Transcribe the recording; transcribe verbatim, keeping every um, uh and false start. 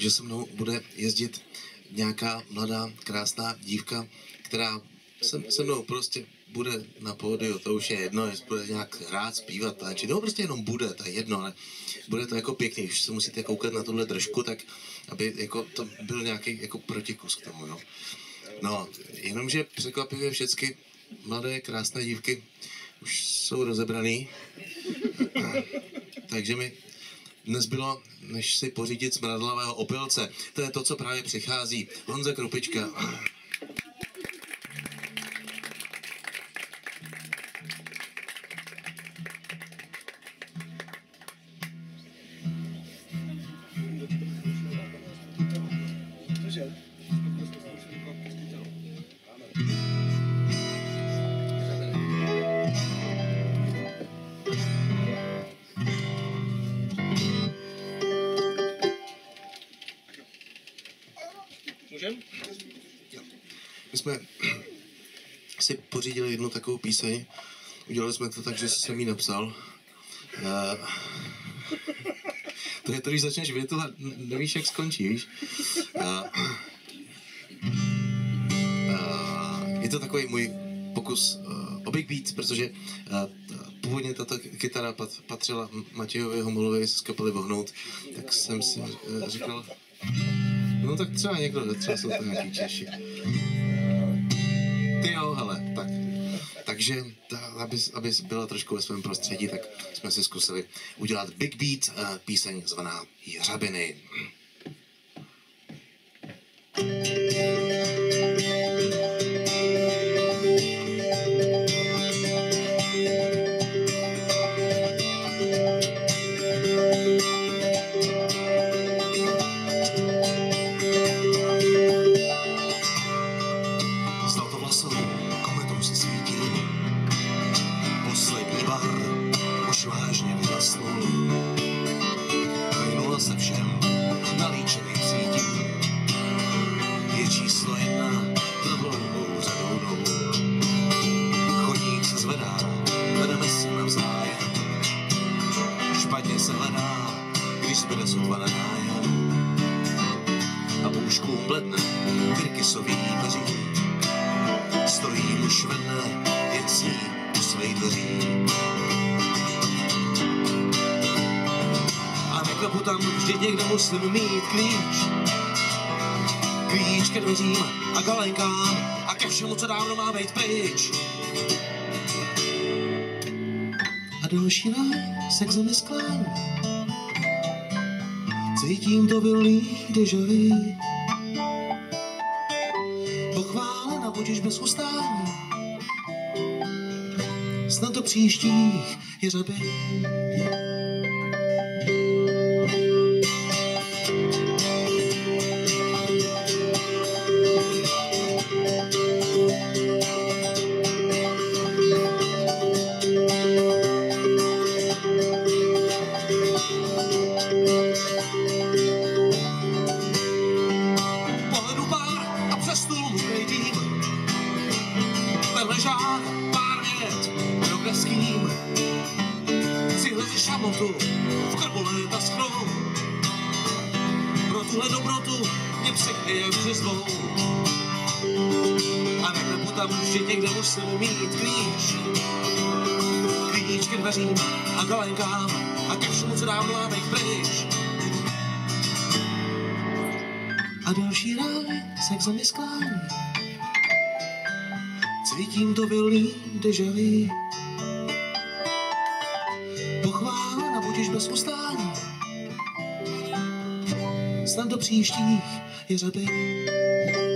že se mnou bude jezdit nějaká mladá, krásná dívka, která se, se mnou prostě bude na pódiu, to už je jedno, jestli bude nějak hrát, zpívat, tančit, no prostě jenom bude, to je jedno, ale bude to jako pěkný, když se musíte koukat na tuhle držku, tak aby jako to byl nějaký jako protikus k tomu, jo. No, jenomže překvapivě všechny mladé, krásné dívky už jsou rozebraný, takže mi nezbylo, než si pořídit smradlavého opilce. To je to, co právě přichází. Honza Krupička. Můžem? Jo. My jsme si pořídili jednu takovou píseň. Udělali jsme to tak, že jsem ji napsal. Uh, to je to, když začneš větu a nevíš, jak skončí, víš? Uh, uh, je to takový můj pokus uh, o big beat, protože uh, původně tato kytara pat, patřila Matějovi Homolovi z kapely Vohnout, tak jsem si uh, říkal, no tak třeba někdo, třeba jsou to nějaký Češi. Ty jo, hele, tak. Takže, ta, aby, aby byla trošku ve svém prostředí, tak jsme si zkusili udělat big beat, uh, píseň zvaná Jiřabiny. Vážně vyrastl, vynula se všem, nalíčený cítím. Je číslo jedna za dlouhou řadou dolů. Chodník se zvedá, vedeme se navzájem. Špatně se hledá, když zbyde sotva na nájem. A půžkům bledne Tyrkisový peří. Stojí muž vedle, jen sní u svých dveří. Klepu tam, vždy někdo musím mít klíč. Klíč ke dveřím a galenkám a ke všemu, co dávno má být pryč. A další ráj se k zemi sklání. Cítím to vylý déjà vu. Pochválena budeš bez ustání. Snad do příštích jeřaby. V krbu léta schnou. Pro tuhle dobrotu mě přechvěje přizvou. A neklepu tam vždy někde musím mít klíč. Klíč ke dveřím a galenkám a ke všemu, co dávno má být pryč. A další ráj se k zemi sklání. Cítím to vylý déjà vu. Pochválena budeš bez ustání. Snad do příštích jeřaby.